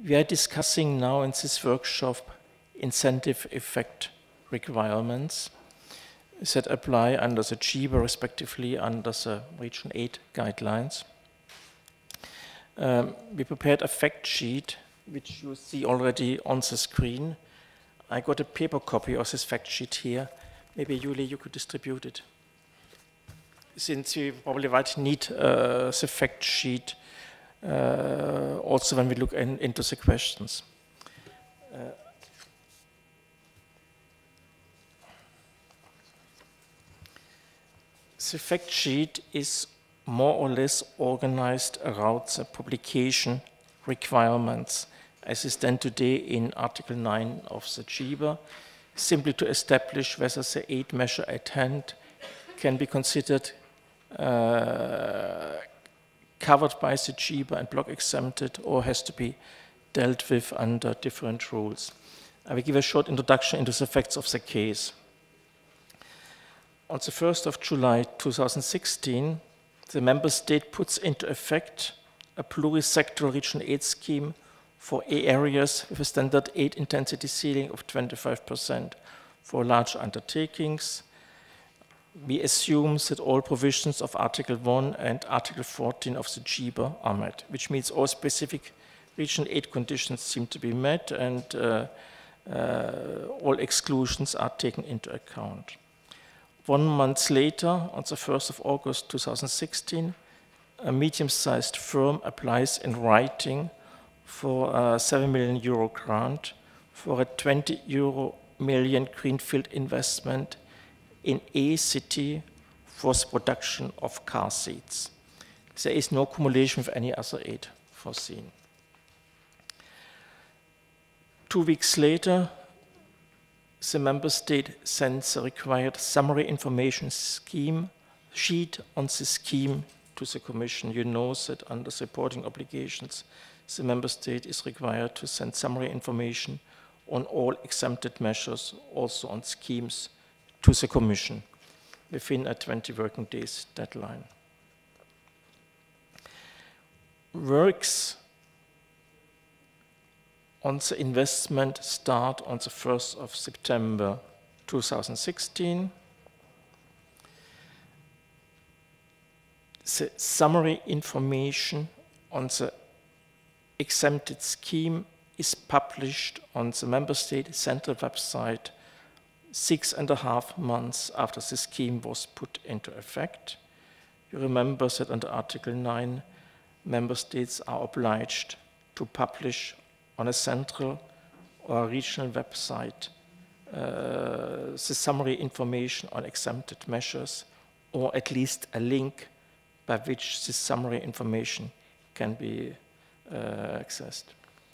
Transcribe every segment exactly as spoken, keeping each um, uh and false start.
We are discussing now in this workshop incentive effect requirements that apply under the G B A, respectively under the Region eight guidelines. Um, we prepared a fact sheet, which you see already on the screen. I got a paper copy of this fact sheet here. Maybe, Julie, you could distribute it. Since we probably might need uh, the fact sheet uh, also when we look in, into the questions. Uh, the fact sheet is more or less organized around the publication requirements as is done today in Article nine of the G B A, simply to establish whether the eight measure at hand can be considered uh, covered by the G B A and block exempted, or has to be dealt with under different rules. I will give a short introduction into the facts of the case. On the first of July two thousand sixteen, the member state puts into effect a plurisectoral Region eight scheme for areas with a standard eight intensity ceiling of twenty-five percent for large undertakings. We assume that all provisions of Article one and Article fourteen of the G B A are met, which means all specific Region eight conditions seem to be met, and uh, uh, all exclusions are taken into account. One month later, on the first of August two thousand sixteen, a medium-sized firm applies in writing for a seven million euro grant for a twenty euro million greenfield investment in a city for the production of car seats. There is no cumulation with any other aid foreseen. Two weeks later, the member state sends the required summary information scheme sheet on the scheme to the Commission. You know that under the reporting obligations, the member state is required to send summary information on all exempted measures, also on schemes, to the Commission within a twenty working days deadline. Works on the investment start on the first of September two thousand sixteen. The summary information on the exempted scheme is published on the member state central website six and a half months after the scheme was put into effect. You remember that under Article nine, member states are obliged to publish on a central or regional website uh, the summary information on exempted measures, or at least a link by which this summary information can be uh, accessed.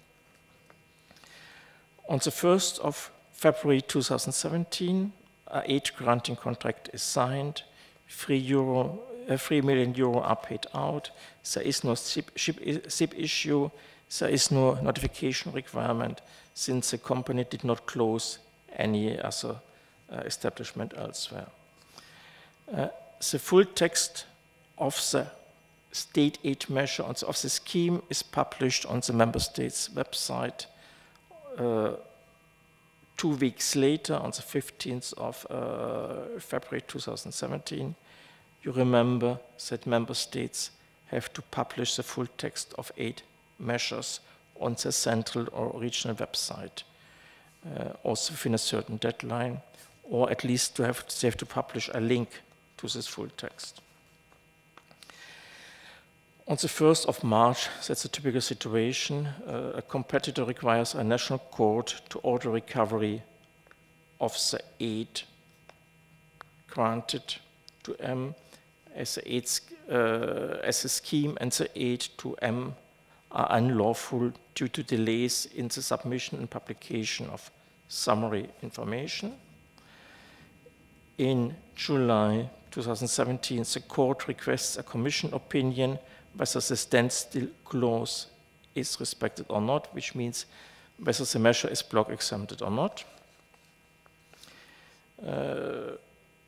On the first of February two thousand seventeen, a aid granting contract is signed, three, euro, uh, three million euro are paid out, there is no S I P issue, there is no notification requirement since the company did not close any other uh, establishment elsewhere. Uh, the full text of the state aid measure of the scheme is published on the member state's website. Uh, two weeks later, on the fifteenth of uh, February two thousand seventeen, you remember that member states have to publish the full text of aid measures on the central or regional website, uh, also within a certain deadline, or at least to have, they have to publish a link to this full text. On the first of March, that's a typical situation, uh, a competitor requires a national court to order recovery of the aid granted to M, as the, aid, uh, as the scheme and the aid to M are unlawful due to delays in the submission and publication of summary information. In July two thousand seventeen, the court requests a Commission opinion whether the standstill clause is respected or not, which means whether the measure is block exempted or not. Uh,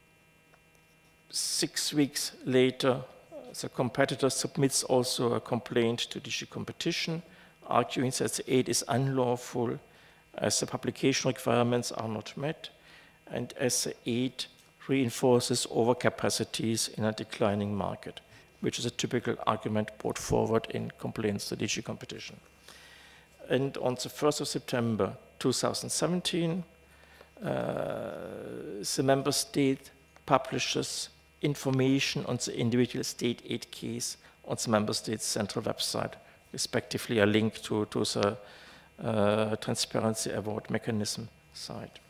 six weeks later, the competitor submits also a complaint to D G Competition, arguing that the aid is unlawful as the publication requirements are not met and as the aid reinforces overcapacities in a declining market, which is a typical argument brought forward in complaints to D G Competition. And on the first of September two thousand seventeen, uh, the member state publishes information on the individual state aid case on the member state's central website, respectively a link to, to the uh, Transparency Award mechanism site.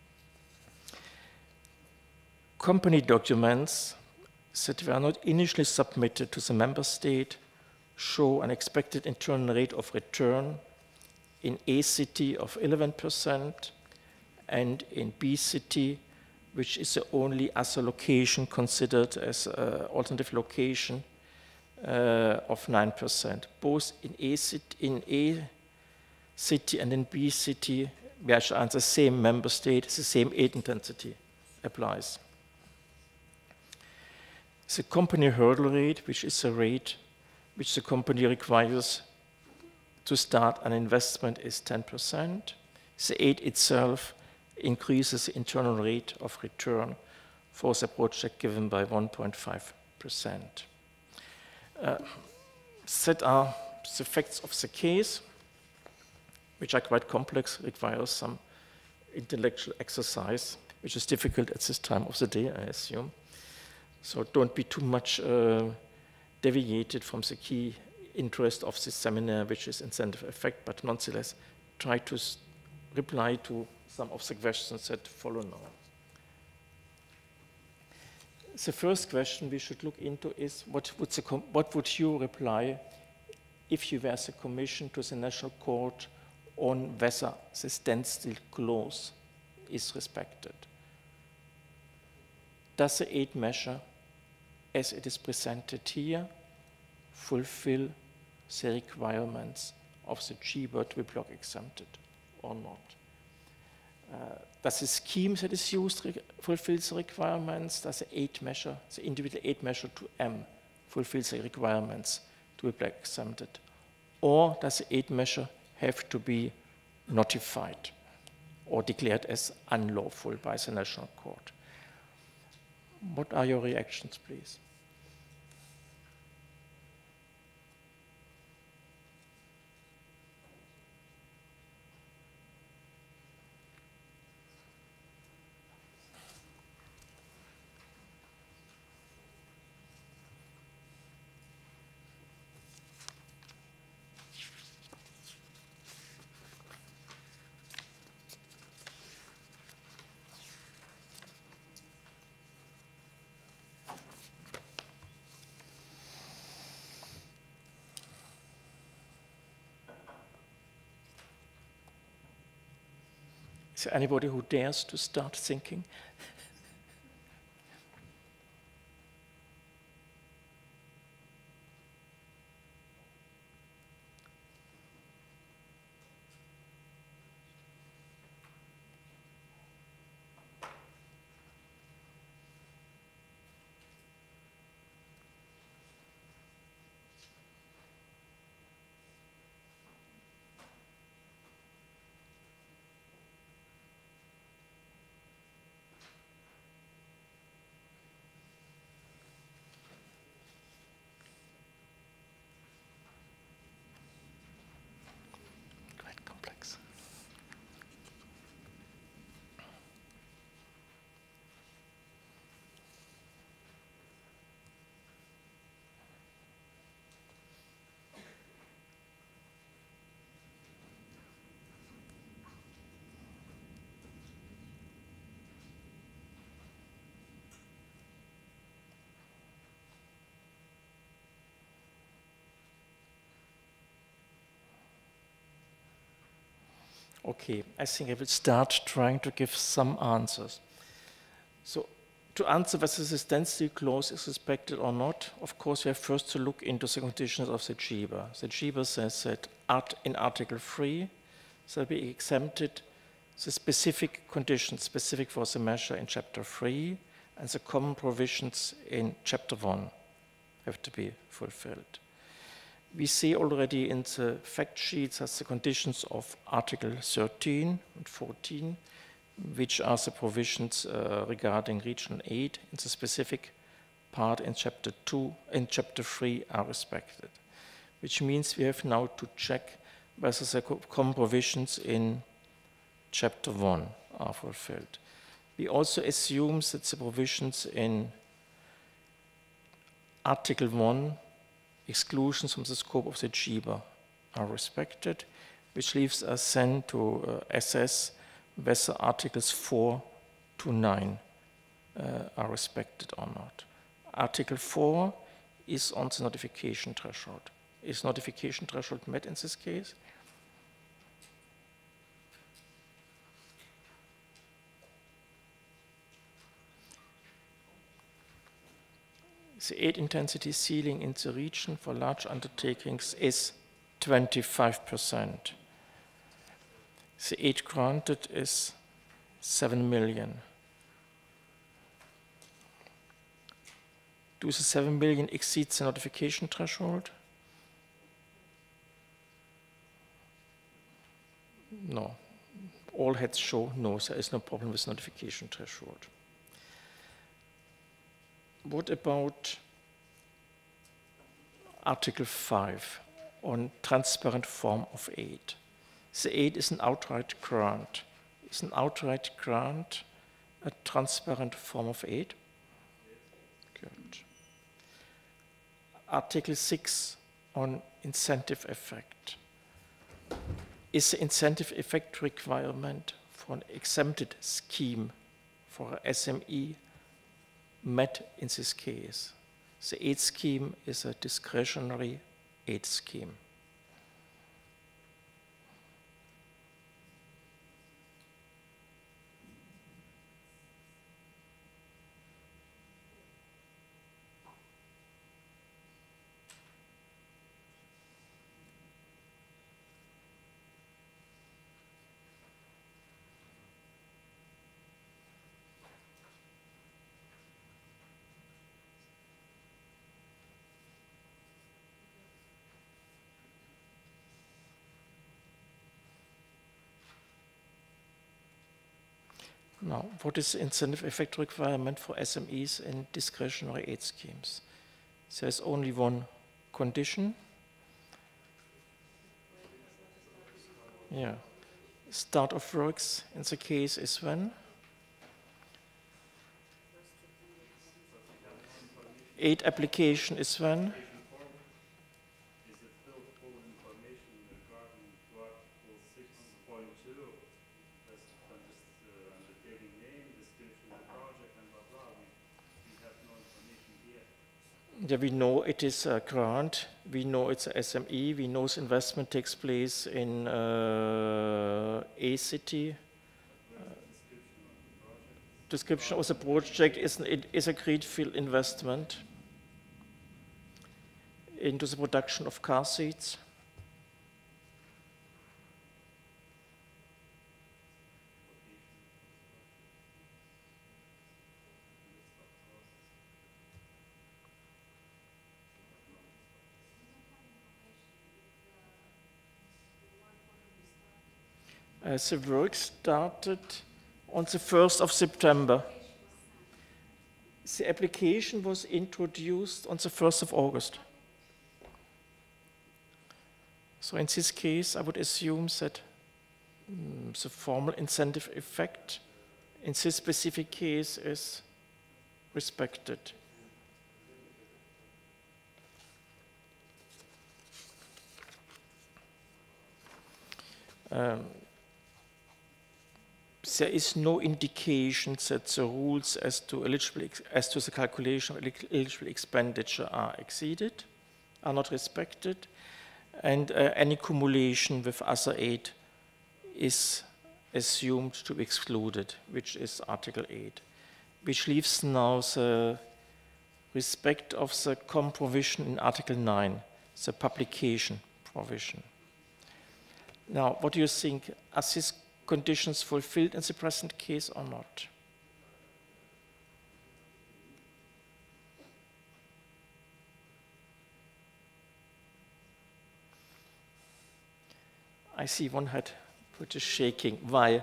Company documents that were not initially submitted to the member state show an expected internal rate of return in A city of eleven percent and in B city, which is the only other location considered as an alternative location, uh, of nine percent. Both in A city, in A city and in B city, which are in the same member state, the same aid intensity applies. The company hurdle rate, which is the rate which the company requires to start an investment, is ten percent. The aid itself increases the internal rate of return for the project given by one point five percent. Uh, that are the facts of the case, which are quite complex, requires some intellectual exercise, which is difficult at this time of the day, I assume. So don't be too much uh, deviated from the key interest of this seminar, which is incentive effect, but nonetheless, try to reply to some of the questions that follow now. The first question we should look into is, what would, the what would you reply if you were the Commission to the National Court on whether the standstill clause is respected? Does the aid measure, as it is presented here, fulfill the requirements of the G B E R to be block exempted or not? Uh, does the scheme that is used fulfill the requirements? Does the aid measure, the individual aid measure to M, fulfill the requirements to be block exempted? Or does the aid measure have to be notified or declared as unlawful by the National Court? What are your reactions, please? Is there anybody who dares to start thinking? Okay, I think I will start trying to give some answers. So, to answer whether the standstill clause is respected or not, of course, we have first to look into the conditions of the G B E R. The G B E R says that art in Article three shall be exempted the specific conditions specific for the measure in Chapter three and the common provisions in Chapter one have to be fulfilled. We see already in the fact sheets as the conditions of Article thirteen and fourteen, which are the provisions uh, regarding regional aid in the specific part in chapter two and chapter three are respected, which means we have now to check whether the common provisions in chapter one are fulfilled. We also assume that the provisions in Article one, exclusions from the scope of the G B A, are respected, which leaves us then to uh, assess whether Articles four to nine uh, are respected or not. Article four is on the notification threshold. Is notification threshold met in this case? The aid intensity ceiling in the region for large undertakings is twenty-five percent. The aid granted is seven million. Do the seven million exceed the notification threshold? No. All heads show no, there is no problem with notification threshold. What about Article five on transparent form of aid? The aid is an outright grant. Is an outright grant a transparent form of aid? Good. Article six on incentive effect. Is the incentive effect requirement for an exempted scheme for an S M E met in this case? The aid scheme is a discretionary aid scheme. Now, what is the incentive effect requirement for S M Es in discretionary aid schemes? There's only one condition. Yeah. Start of works in the case is when? Aid application is when? Yeah, we know it is a grant, we know it's a S M E, we know this investment takes place in uh, a city. Uh, description of the project is, it is a greenfield investment into the production of car seats. Uh, the work started on the first of September. The application was introduced on the first of August. So in this case, I would assume that um, the formal incentive effect in this specific case is respected. Um, There is no indication that the rules as to eligible as to the calculation of eligible expenditure are exceeded, are not respected, and uh, any cumulation with other aid is assumed to be excluded, which is Article eight, which leaves now the respect of the common provision in Article nine, the publication provision. Now, what do you think? Are these conditions fulfilled in the present case or not? I see one head which is shaking. Why?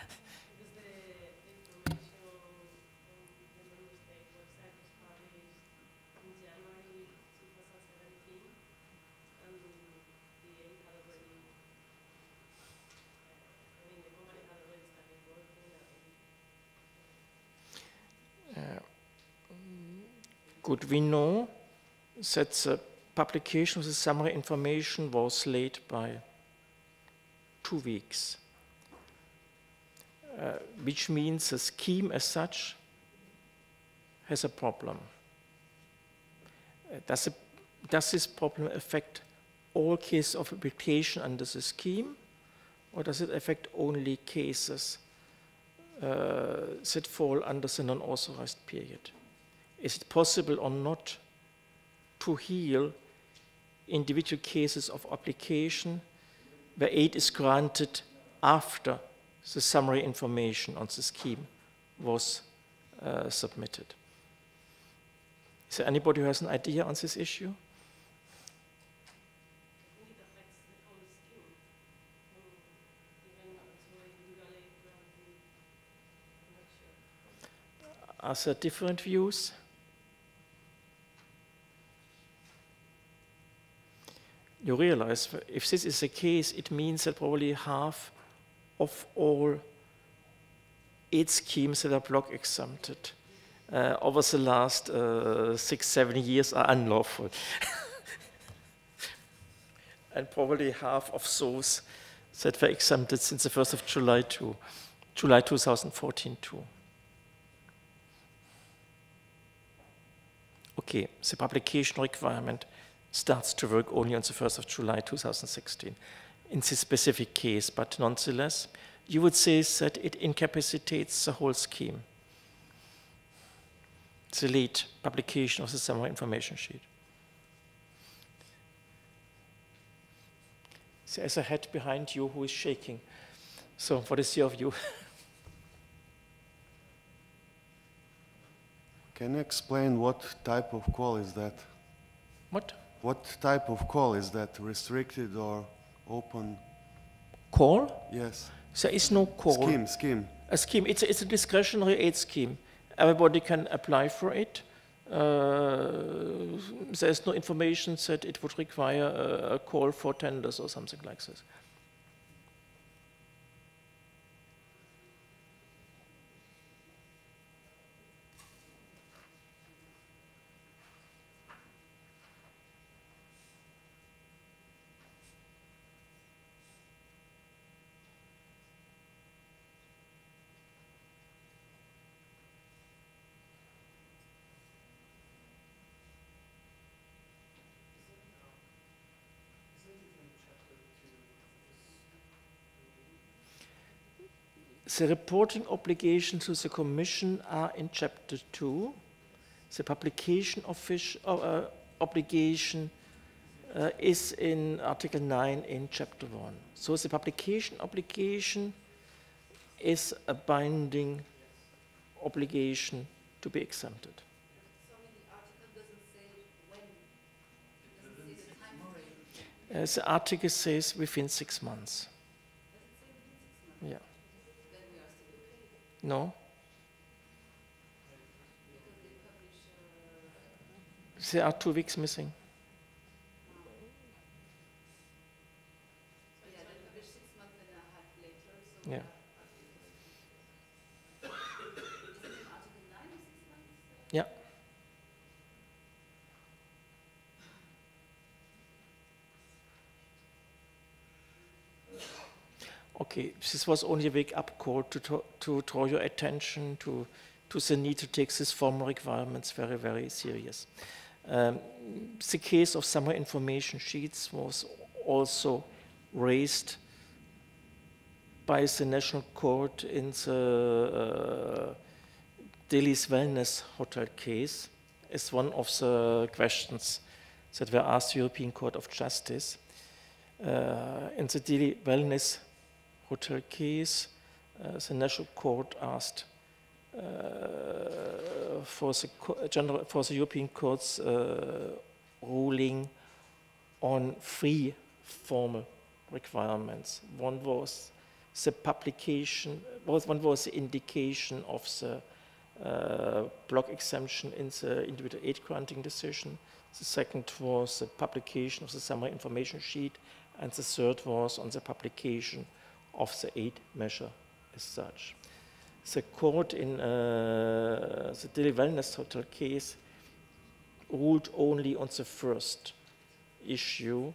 Good, we know that the publication of the summary information was late by two weeks, uh, which means the scheme as such has a problem. Uh, does, it, does this problem affect all cases of application under the scheme, or does it affect only cases uh, that fall under the non-authorized period? Is it possible or not to heal individual cases of application where aid is granted after the summary information on the scheme was uh, submitted? Is there anybody who has an idea on this issue? Are there different views? You realize if this is the case, it means that probably half of all aid schemes that are block exempted uh, over the last uh, six, seven years are unlawful. And probably half of those that were exempted since the first of July to July two thousand fourteen too. Okay, the publication requirement starts to work only on the first of July two thousand sixteen in this specific case, but nonetheless, you would say that it incapacitates the whole scheme, the late publication of the summary information sheet. There's a head behind you who is shaking. So what is your view? Can you explain what type of call is that? What? What type of call is that? Restricted or open? Call? Yes. There is no call. Scheme, scheme. A scheme. It's a, it's a discretionary aid scheme. Everybody can apply for it. Uh, there's no information that it would require a, a call for tenders or something like this. The reporting obligations to the Commission are in Chapter two. The publication official, uh, obligation uh, is in Article nine in Chapter one. So the publication obligation is a binding obligation to be exempted. Sorry, the article doesn't say when. It doesn't say the time frame. Uh, the article says within six months. Does it say within six months? Yeah. Then we are still okay. No? Because they publish. Uh, There are two weeks missing. so yeah, they publish six months and a half later. So Yeah. is it in Article nine or six months? Uh, Yeah. Okay, this was only a wake-up call to, to, to draw your attention to, to the need to take these formal requirements very, very serious. Um, the case of summary information sheets was also raised by the National Court in the uh, Delhi's Wellness Hotel case as one of the questions that were asked the European Court of Justice. Uh, in the Delhi Wellness Hotel case, uh, the National Court asked uh, for, the general, for the European Court's uh, ruling on free formal requirements. One was the publication, was- one was the indication of the uh, block exemption in the individual aid granting decision. The second was the publication of the summary information sheet, and the third was on the publication of the aid measure as such. The court in uh, the Delhi Wellness Hotel case ruled only on the first issue,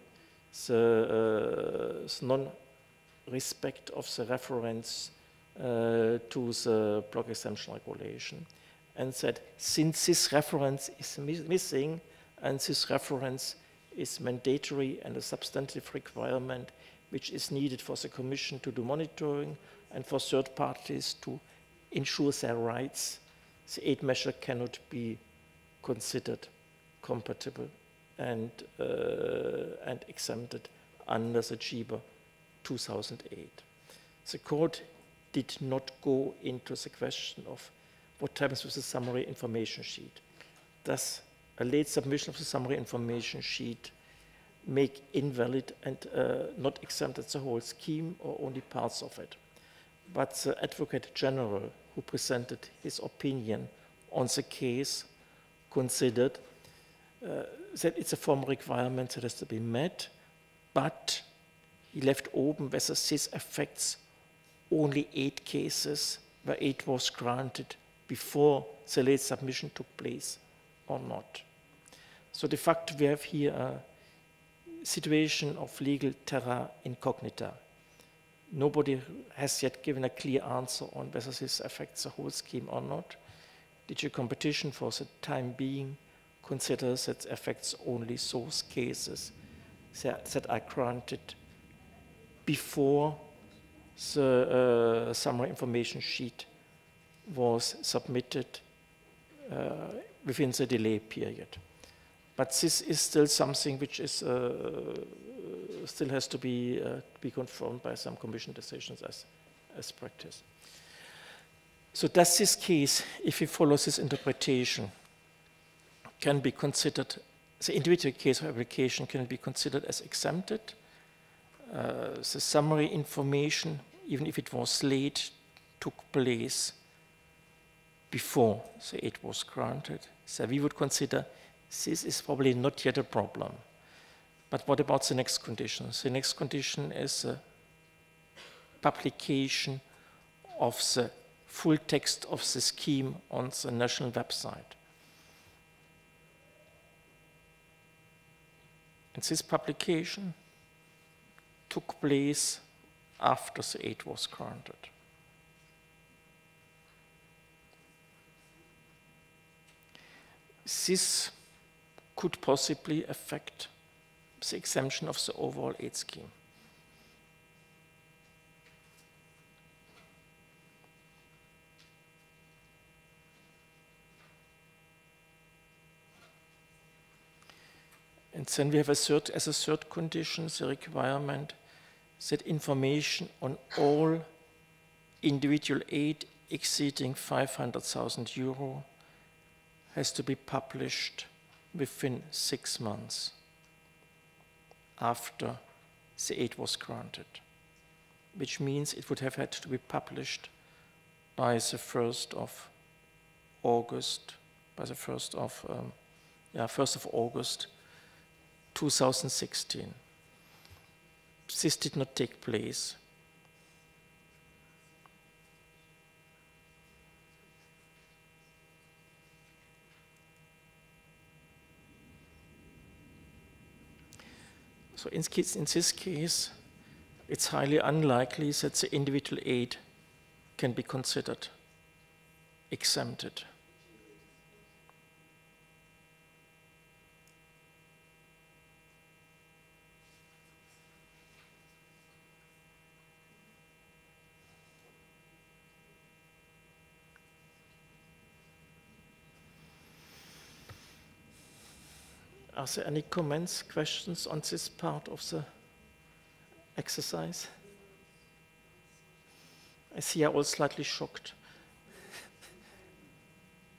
the, uh, the non-respect of the reference uh, to the block exemption regulation, and said since this reference is mi missing and this reference is mandatory and a substantive requirement which is needed for the Commission to do monitoring and for third parties to ensure their rights, the aid measure cannot be considered compatible and, uh, and exempted under the G B A two thousand eight. The court did not go into the question of what happens with the summary information sheet. Does a late submission of the summary information sheet make invalid and uh, not exempted the whole scheme or only parts of it? But the Advocate General, who presented his opinion on the case, considered uh, that it's a formal requirement that has to be met, but he left open whether this affects only eight cases where aid was granted before the late submission took place or not. So de facto we have here a situation of legal terra incognita. Nobody has yet given a clear answer on whether this affects the whole scheme or not. D G Competition for the time being considers that it affects only those cases that, that are granted before the uh, summary information sheet was submitted uh, within the delay period. But this is still something which is uh, still has to be, uh, be confirmed by some Commission decisions as, as practice. So does this case, if we follow this interpretation, can be considered, the individual case of application can be considered as exempted? Uh, the summary information, even if it was late, took place before the aid was granted. So we would consider this is probably not yet a problem. But what about the next condition? The next condition is the publication of the full text of the scheme on the national website. And this publication took place after the aid was granted. This could possibly affect the exemption of the overall aid scheme. And then we have a third, as a third condition, the requirement that information on all individual aid exceeding five hundred thousand euro has to be published within six months after the aid was granted, which means it would have had to be published by the first of August, by the first of, um, yeah, first of August two thousand sixteen. This did not take place. So in, in this case, it's highly unlikely that the individual aid can be considered exempted. Are there any comments, questions on this part of the exercise? I see you're all slightly shocked.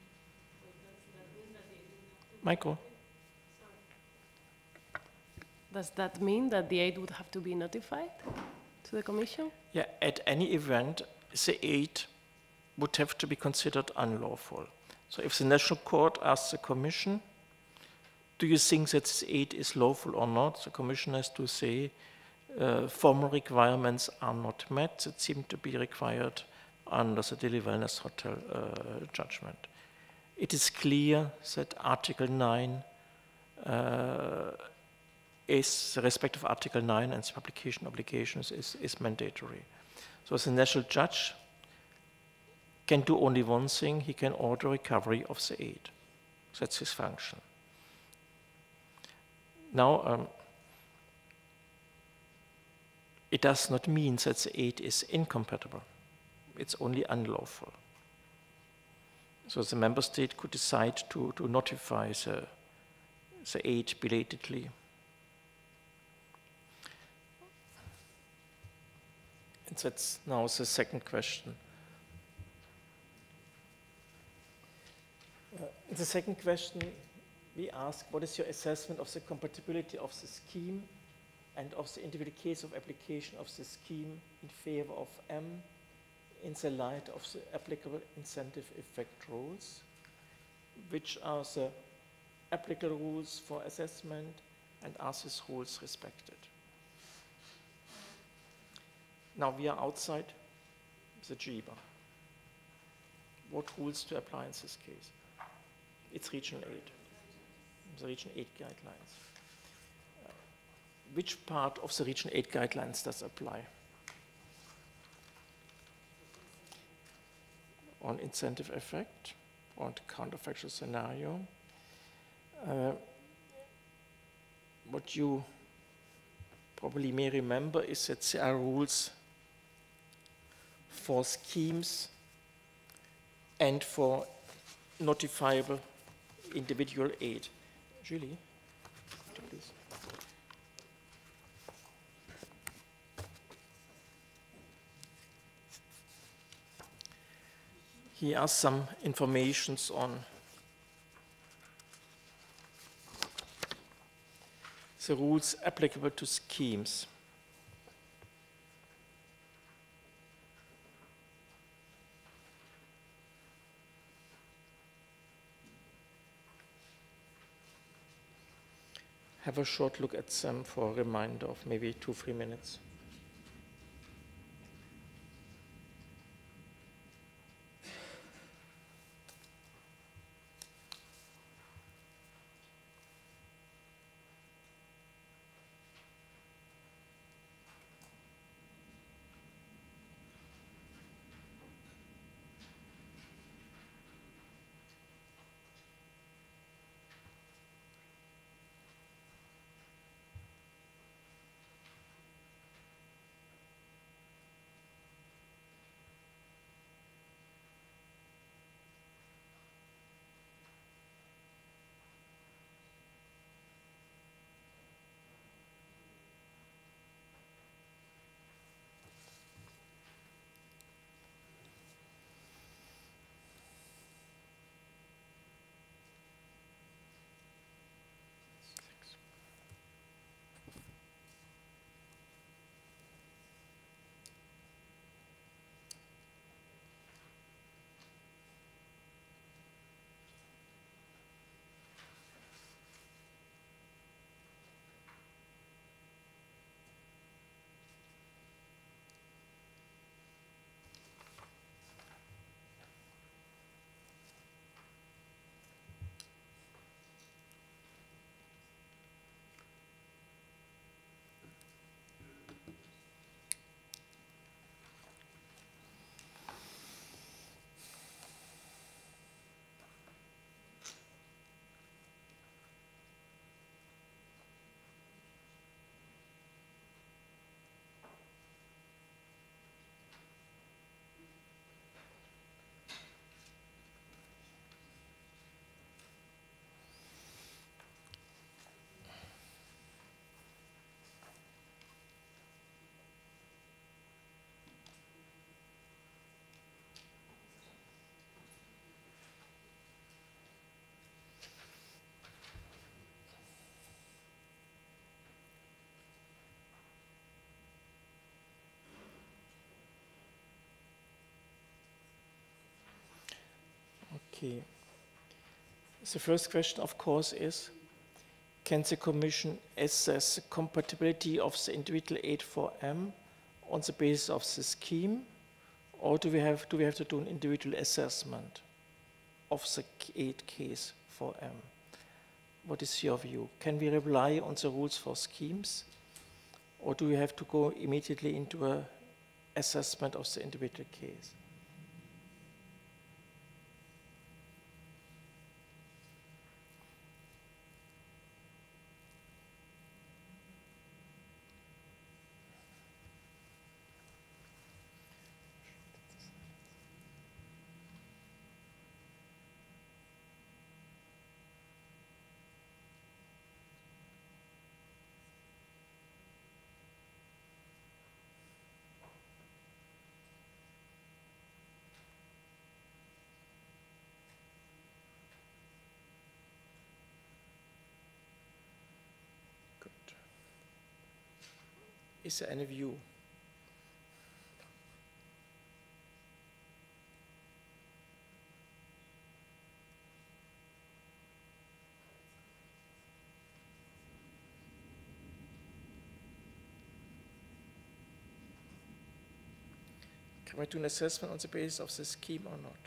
Michael? Does that mean that the aid would have to be notified to the Commission? Yeah, at any event, the aid would have to be considered unlawful. So if the National Court asks the Commission, do you think that this aid is lawful or not? The Commission has to say uh, formal requirements are not met that seem to be required under the Delhi Wellness Hotel uh, judgment. It is clear that Article nine uh, is, the respect of Article nine and the publication obligations is, is mandatory. So the national judge can do only one thing, he can order recovery of the aid. That's his function. Now, um, it does not mean that the aid is incompatible. It's only unlawful. So the member state could decide to, to notify the, the aid belatedly. And that's now the second question. Uh, the second question, we ask, what is your assessment of the compatibility of the scheme and of the individual case of application of the scheme in favor of M in the light of the applicable incentive effect rules? Which are the applicable rules for assessment and are these rules respected? Now we are outside the G I B A. What rules to apply in this case? It's Regional eight, the Regional eight guidelines. Uh, which part of the Regional eight guidelines does apply? On incentive effect, on counterfactual scenario. Uh, what you probably may remember is that there are rules for schemes and for notifiable individual aid. Julie, please. Here are some informations on the rules applicable to schemes. Have a short look at them for a reminder of maybe two, three minutes. Okay. The first question, of course, is, can the Commission assess the compatibility of the individual aid for M on the basis of the scheme, or do we have, do we have to do an individual assessment of the aid case for M? What is your view? Can we rely on the rules for schemes, or do we have to go immediately into an assessment of the individual case? Is there any view? Can we do an assessment on the basis of the scheme or not?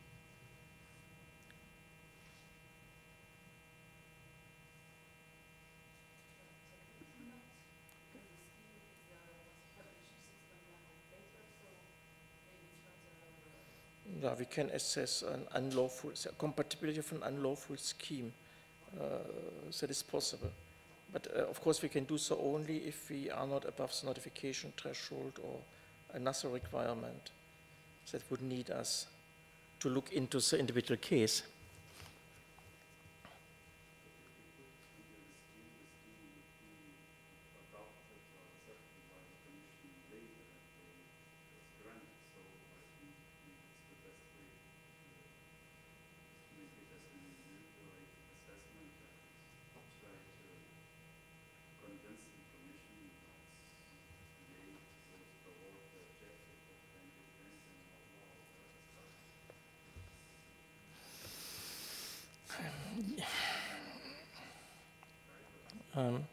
Yeah, we can assess an unlawful, the compatibility of an unlawful scheme. Uh, that is possible. But uh, of course we can do so only if we are not above the notification threshold or another requirement that would need us to look into the individual case. Um,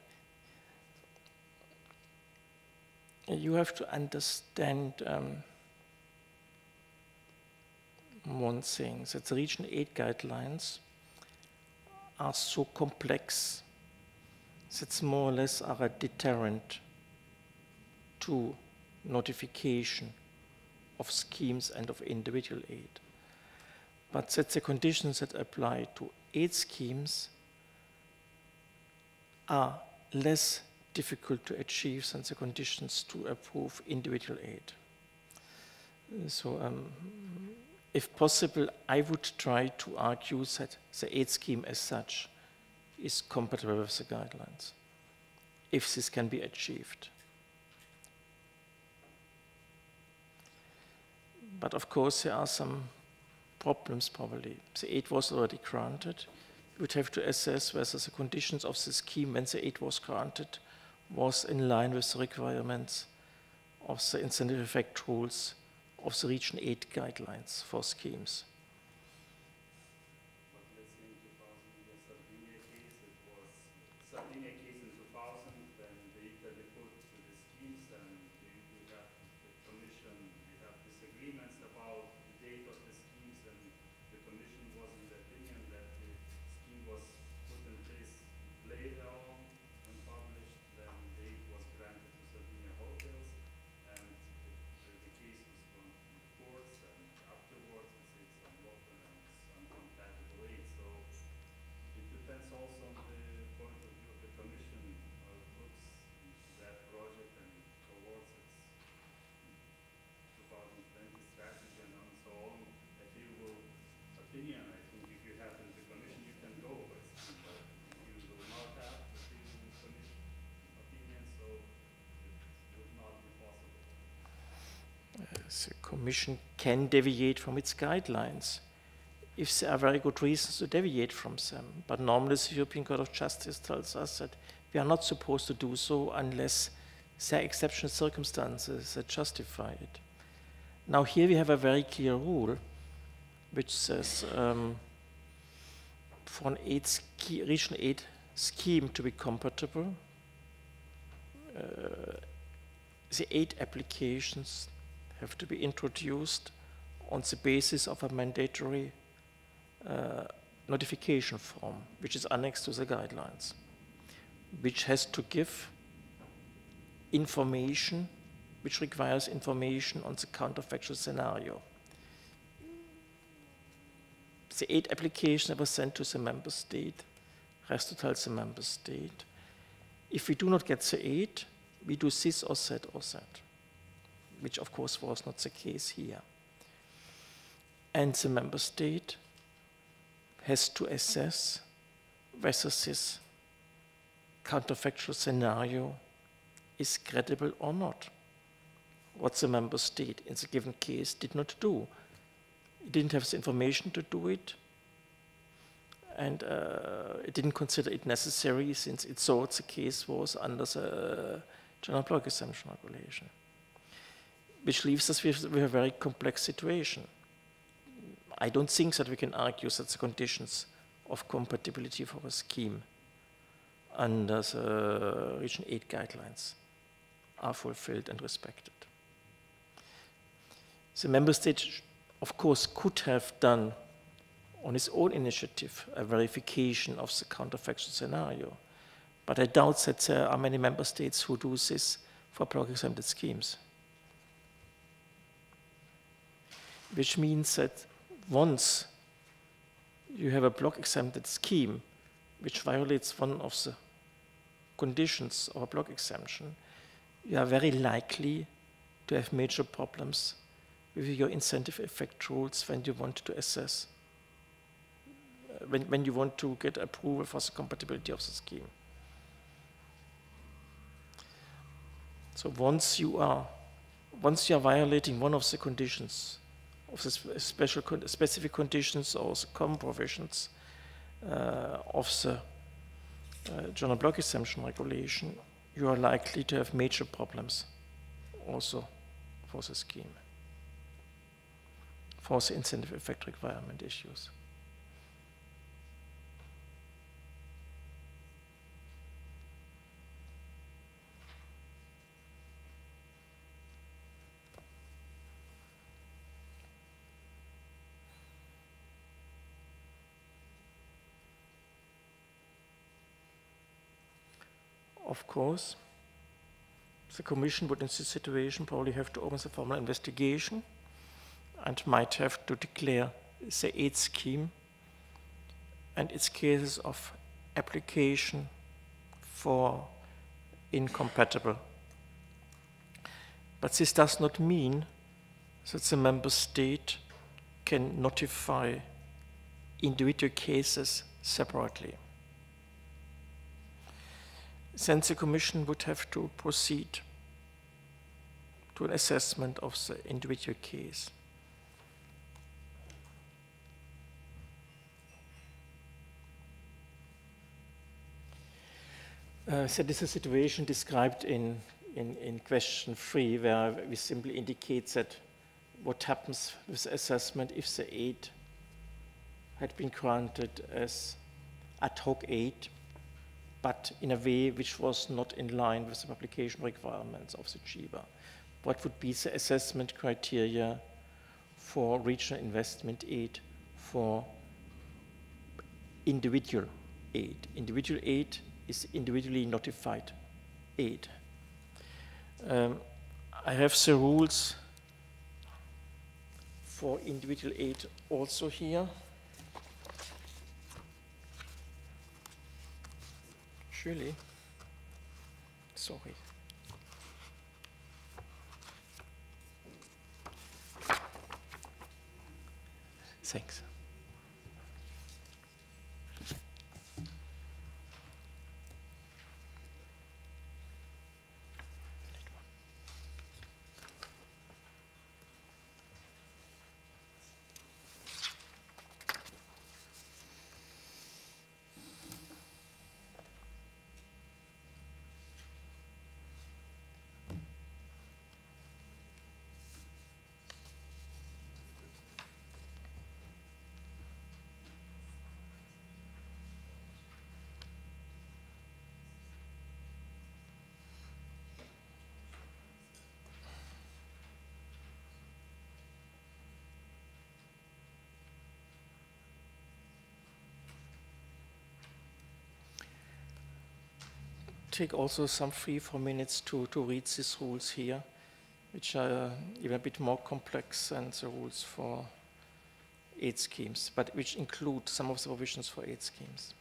you have to understand um, one thing, that the Region eight guidelines are so complex that more or less are a deterrent to notification of schemes and of individual aid. But that the conditions that apply to aid schemes are less difficult to achieve than the conditions to approve individual aid. So um, if possible, I would try to argue that the aid scheme as such is compatible with the guidelines, if this can be achieved. But of course, there are some problems probably. The aid was already granted. You would have to assess whether the conditions of the scheme when the aid was granted was in line with the requirements of the incentive effect rules of the Region eight guidelines for schemes. But let's say in two thousand, the Sardinia case, it was Sardinia case in two thousand, then they Italy put to the schemes, and we, we have the Commission, we have disagreements about the date of the schemes, and the Commission was in the opinion that the scheme was put in place later on and published, then the aid was granted to Sardinia hotels, and the, the case was gone to the courts, and afterwards it's unlawful and it's uncompatible aid. So it depends also on the point of view of the Commission, how it looks into that project and towards its two thousand twenty strategy and so on. A favorable opinion, I think, if you have in the Commission, you can go with it. But if you will not have a favorable Commission opinion, so it would not be possible. The Commission can deviate from its guidelines if there are very good reasons to deviate from them. But normally the European Court of Justice tells us that we are not supposed to do so unless there are exceptional circumstances that justify it. Now here we have a very clear rule which says um, for an aid sch- regional aid scheme to be compatible, uh, the aid applications have to be introduced on the basis of a mandatory uh, notification form, which is annexed to the guidelines, which has to give information, which requires information on the counterfactual scenario. The aid application that was sent to the member state has to tell the member state, if we do not get the aid, we do this or that or that, which of course was not the case here. And the member state has to assess whether this counterfactual scenario is credible or not. What the member state in the given case did not do. It didn't have the information to do it, and uh, it didn't consider it necessary since it thought the case was under the general block exemption regulation, which leaves us with, with a very complex situation. I don't think that we can argue that the conditions of compatibility for a scheme under the Region eight guidelines are fulfilled and respected. The member state, of course, could have done on its own initiative a verification of the counterfactual scenario, but I doubt that there are many member states who do this for block-exempted schemes. Which means that once you have a block-exempted scheme which violates one of the conditions of a block exemption, you are very likely to have major problems with your incentive effect rules when you want to assess, uh, when, when you want to get approval for the compatibility of the scheme. So once you are, once you are violating one of the conditions, of the special con specific conditions or the common provisions uh, of the uh, general block exemption regulation, you are likely to have major problems also for the scheme, for the incentive effect requirement issues. Of course, the Commission would in this situation probably have to open the formal investigation and might have to declare the aid scheme and its cases of application for incompatible. But this does not mean that the member state can notify individual cases separately. Then the Commission would have to proceed to an assessment of the individual case. Uh, so this is a situation described in, in, in question three, where we simply indicate that what happens with the assessment if the aid had been granted as ad hoc aid, but in a way which was not in line with the publication requirements of the G I B A. What would be the assessment criteria for regional investment aid for individual aid? Individual aid is individually notified aid. Um, I have the rules for individual aid also here. Surely, sorry. Thanks. take also some three, four minutes to, to read these rules here, which are even a bit more complex than the rules for aid schemes, but which include some of the provisions for aid schemes.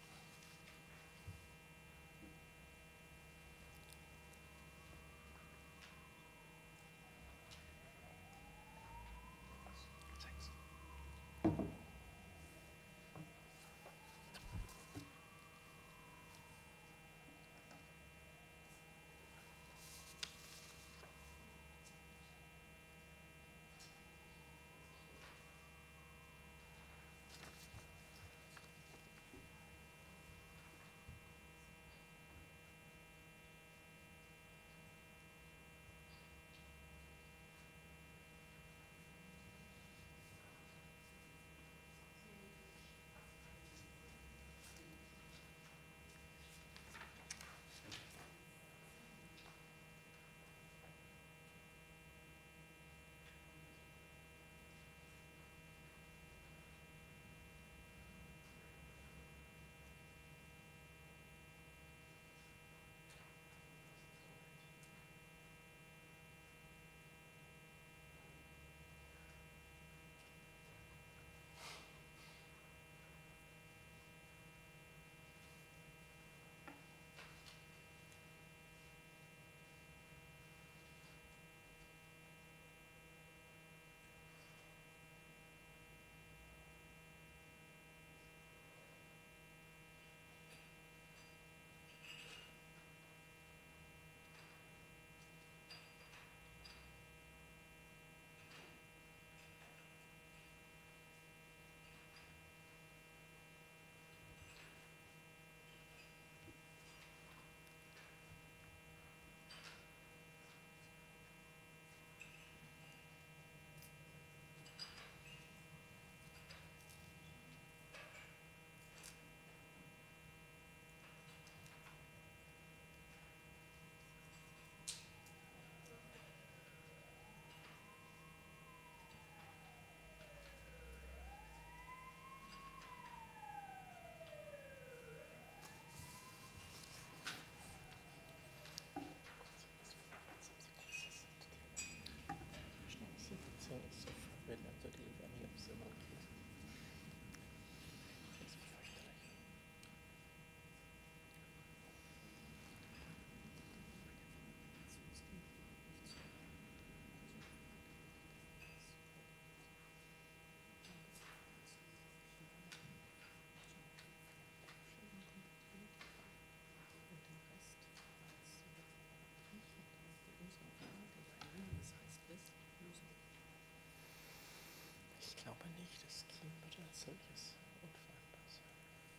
Ich glaube nicht, das Scheme wird als solches unvereinbar sein.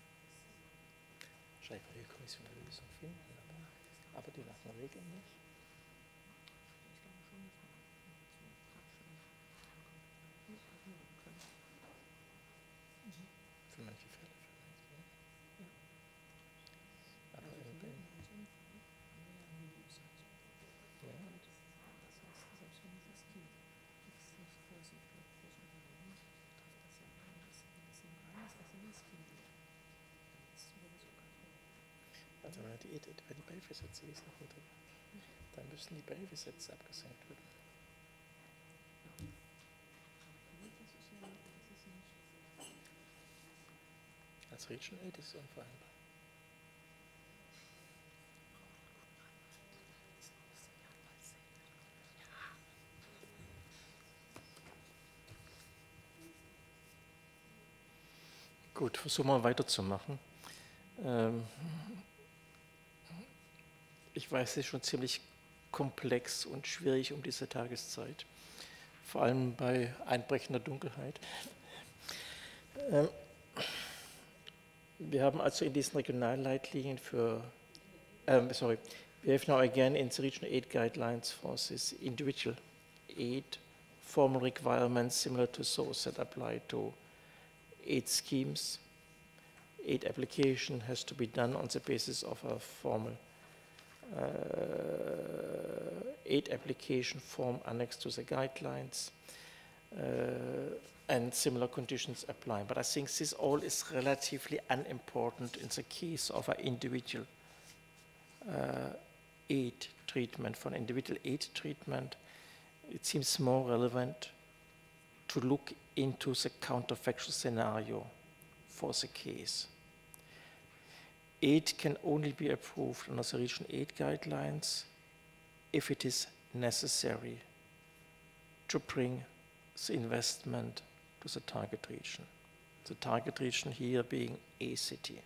Wahrscheinlich wird die Kommission eine Lösung finden, aber, aber die lassen Regeln nicht. Für manche Fälle vielleicht, ja. Aber in, in, ja. Also wenn die, wenn die Beigesetze ist noch drin, dann müssen die Beigesetze abgesenkt werden. Als Regional Aid ist es unvereinbar. Gut, versuchen wir weiterzumachen. Ähm, ich weiß, es ist schon ziemlich komplex und schwierig um diese Tageszeit, vor allem bei einbrechender Dunkelheit. Ähm, wir haben also in diesen Regionalleitlinien für, ähm, sorry, we have now again in the Regional Aid Guidelines for this individual aid formal requirements similar to those that apply to aid schemes. Aid application has to be done on the basis of a formal uh, aid application form annexed to the guidelines, uh, and similar conditions apply. But I think this all is relatively unimportant in the case of an individual uh, aid treatment, for an individual aid treatment, it seems more relevant to look into the counterfactual scenario for the case. Aid can only be approved under the regional aid guidelines if it is necessary to bring the investment to the target region. The target region here being a city.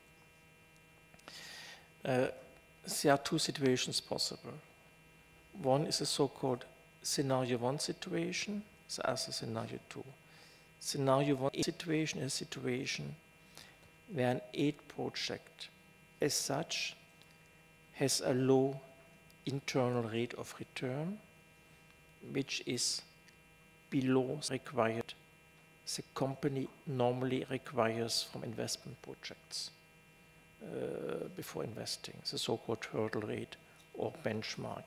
Uh, there are two situations possible. One is a so-called scenario one situation, the other scenario two. Scenario one situation is a situation where an aid project as such has a low internal rate of return, which is below the required the company normally requires from investment projects uh, before investing, the so-called hurdle rate or benchmark.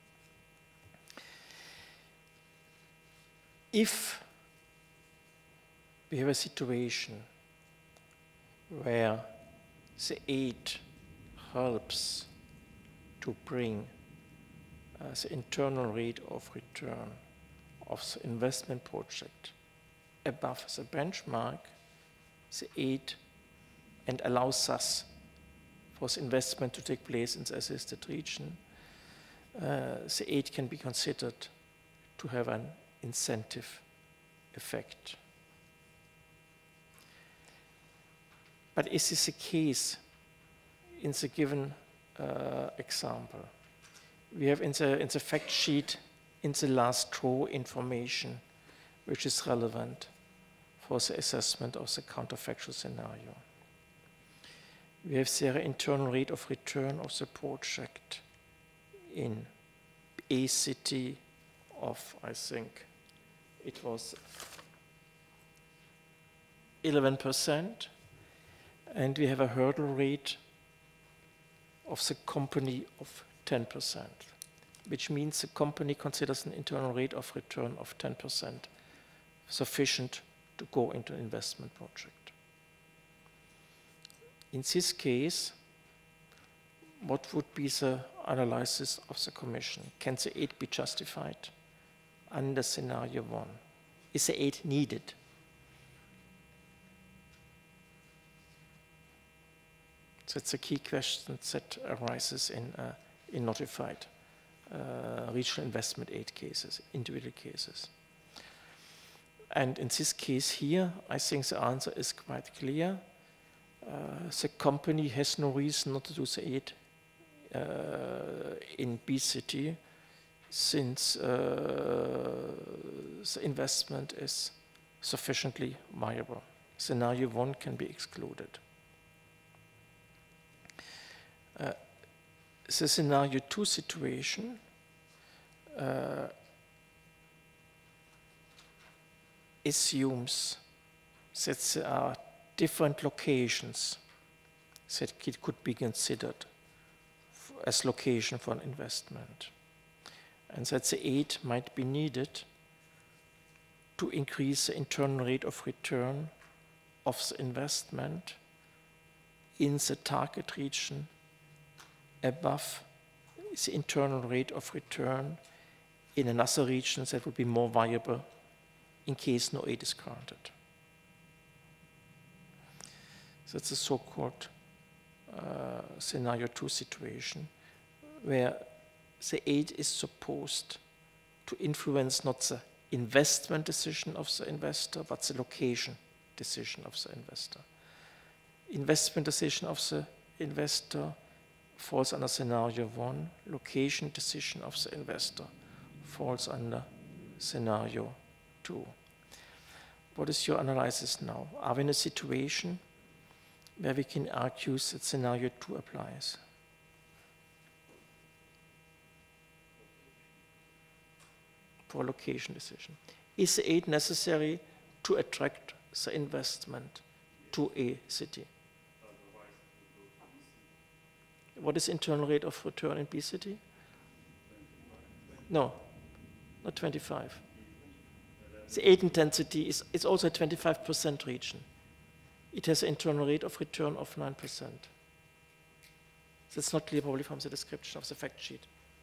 If we have a situation where the aid helps to bring uh, the internal rate of return of the investment project above the benchmark, the aid, and allows us for the investment to take place in the assisted region, uh, the aid can be considered to have an incentive effect. But is this the case in the given uh, example? We have in the, in the fact sheet in the last row information which is relevant for the assessment of the counterfactual scenario. We have there an internal rate of return of the project in a city of, I think, it was eleven percent, and we have a hurdle rate of the company of ten percent, which means the company considers an internal rate of return of ten percent sufficient to go into an investment project. In this case, what would be the analysis of the Commission? Can the aid be justified under scenario one? Is the aid needed? That's a key question that arises in, uh, in notified uh, regional investment aid cases, individual cases. And in this case here, I think the answer is quite clear. Uh, the company has no reason not to do the aid uh, in B city, since uh, the investment is sufficiently viable. Scenario one can be excluded. Uh, the scenario two situation uh, assumes that there are different locations that it could be considered as location for an investment, and that the aid might be needed to increase the internal rate of return of the investment in the target region above the internal rate of return in another region that would be more viable in case no aid is granted. So that's a so-called uh, scenario two situation, where the aid is supposed to influence not the investment decision of the investor, but the location decision of the investor. Investment decision of the investor falls under scenario one. Location decision of the investor falls under scenario two. What is your analysis now? Are we in a situation where we can argue that scenario two applies? For location decision. Is the aid necessary to attract the investment to a city? What is internal rate of return in B city? No, not twenty-five. The aid intensity is, is also a twenty-five percent region. It has an internal rate of return of nine percent. That's not clear probably from the description of the fact sheet.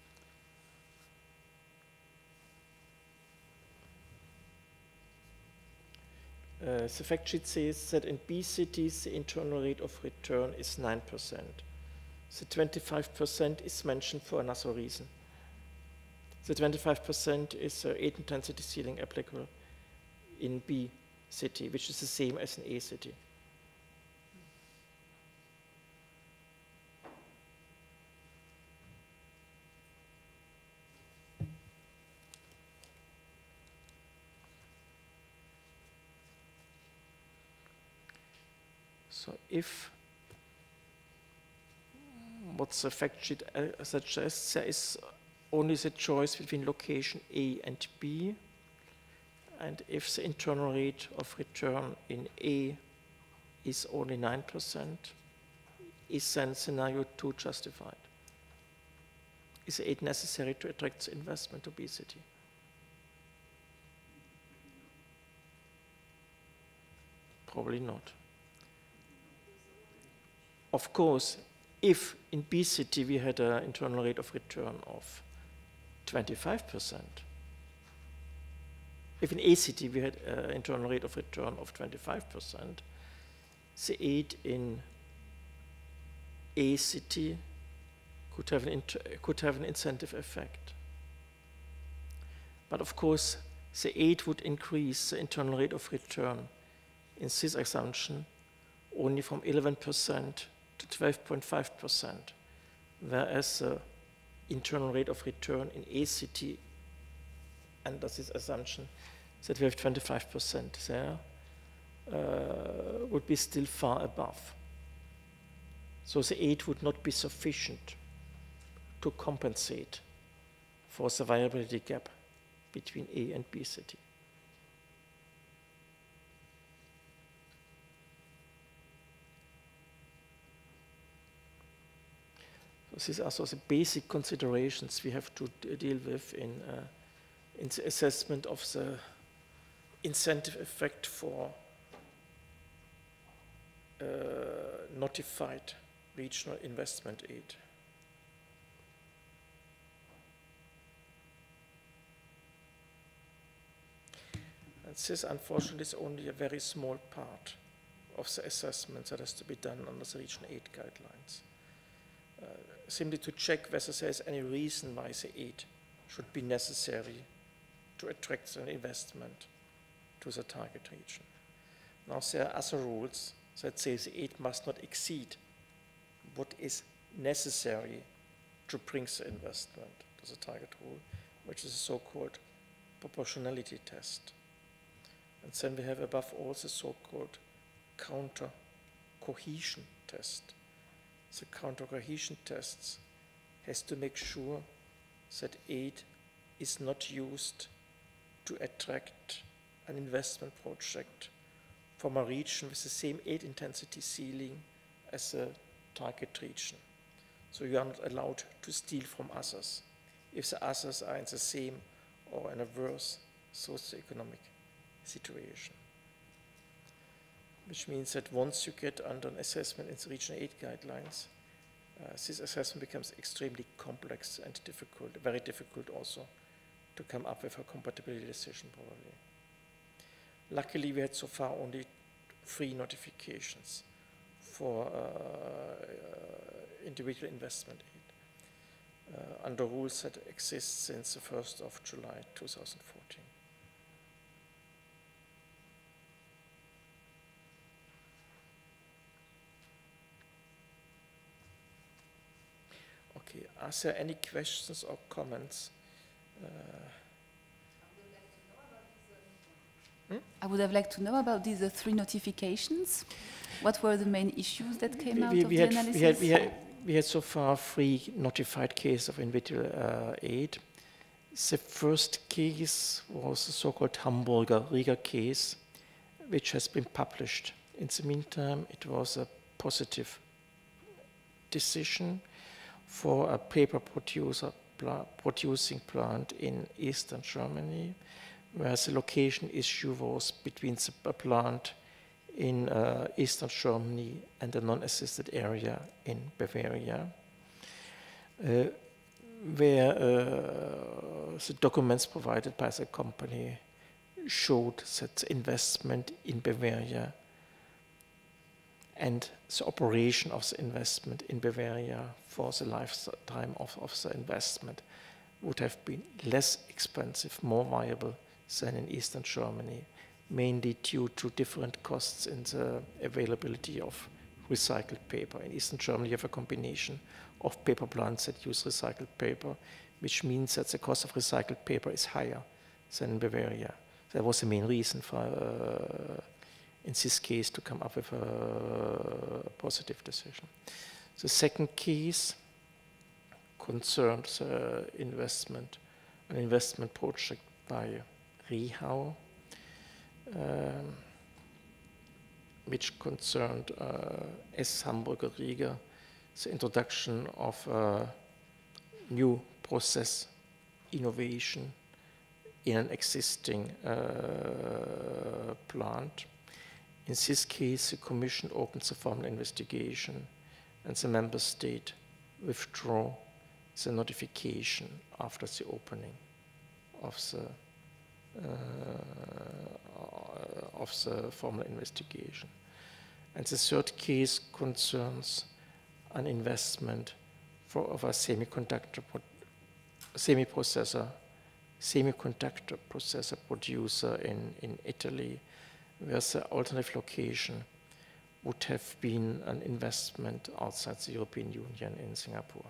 Uh, the fact sheet says that in B cities the internal rate of return is nine percent. The twenty-five percent is mentioned for another reason. The twenty-five percent is uh, eight intensity ceiling applicable in B city, which is the same as in A city. So if what the fact sheet uh, suggests, there is only the choice between location A and B, and if the internal rate of return in A is only nine percent, is then scenario two justified? Is it necessary to attract the investment to B city? Probably not. Of course, if in B city we had an internal rate of return of twenty-five percent, if in A city we had an internal rate of return of twenty-five percent, the aid in A city could have an, could have an incentive effect. But of course, the aid would increase the internal rate of return in this assumption only from eleven percent to twelve point five percent, whereas the internal rate of return in A city, under this assumption that we have twenty-five percent there, uh, would be still far above. So the aid would not be sufficient to compensate for the viability gap between A and B city. These are also the basic considerations we have to deal with in, uh, in the assessment of the incentive effect for uh, notified regional investment aid. And this, unfortunately, is only a very small part of the assessment that has to be done under the regional aid guidelines. Uh, simply to check whether there is any reason why the aid should be necessary to attract an investment to the target region. Now there are other rules that say the aid must not exceed what is necessary to bring the investment to the target rule, which is a so-called proportionality test. And then we have above all the so-called counter cohesion test. The counter cohesion tests has to make sure that aid is not used to attract an investment project from a region with the same aid intensity ceiling as the target region. So you are not allowed to steal from others if the others are in the same or in a worse socioeconomic situation. Which means that once you get under an assessment in the regional aid guidelines, uh, this assessment becomes extremely complex and difficult, very difficult also to come up with a compatibility decision probably. Luckily, we had so far only three notifications for uh, uh, individual investment aid uh, under rules that exist since the first of July two thousand fourteen. Okay, are there any questions or comments? Uh, I would have liked to know about these uh, three notifications. What were the main issues that came we, out we, of we the had, analysis? We had, we, had, we had so far three notified cases of individual uh, aid. The first case was the so-called Hamburger Riga case, which has been published. In the meantime, it was a positive decision for a paper producer pla producing plant in eastern Germany, where the location issue was between the plant in uh, eastern Germany and a non-assisted area in Bavaria. uh, where uh, the documents provided by the company showed that the investment in Bavaria and the operation of the investment in Bavaria for the lifetime of, of the investment would have been less expensive, more viable than in Eastern Germany, mainly due to different costs in the availability of recycled paper. In Eastern Germany, you have a combination of paper plants that use recycled paper, which means that the cost of recycled paper is higher than in Bavaria. That was the main reason for, uh, in this case, to come up with a positive decision. The second case concerned the investment, an investment project by Rehau, um, which concerned uh, S. Hamburger Riga, the introduction of a new process innovation in an existing uh, plant. In this case, the Commission opens a formal investigation and the member state withdraw the notification after the opening of the, uh, of the formal investigation. And the third case concerns an investment for of a semiconductor semi-processor semiconductor processor producer in, in Italy, where the alternative location would have been an investment outside the European Union in Singapore.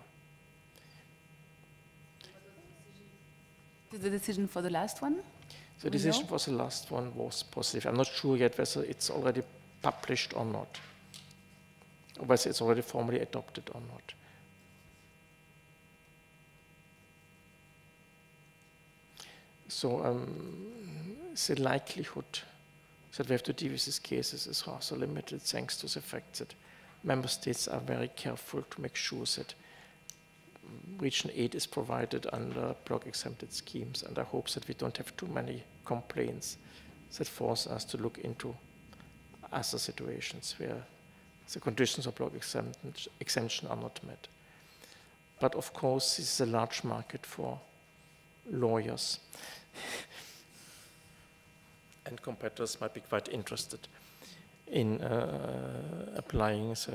The decision for the last one? The decision for the last one was positive. I'm not sure yet whether it's already published or not, or whether it's already formally adopted or not. So um, the likelihood that we have to deal with these cases is rather limited, thanks to the fact that member states are very careful to make sure that region aid is provided under block exempted schemes, and I hope that we don't have too many complaints that force us to look into other situations where the conditions of block exemption are not met. But of course, this is a large market for lawyers. And competitors might be quite interested in uh, applying the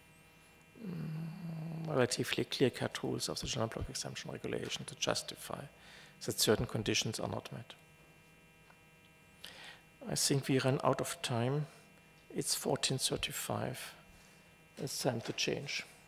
um, relatively clear-cut rules of the general block exemption regulation to justify that certain conditions are not met. I think we ran out of time. It's fourteen thirty-five. It's time to change.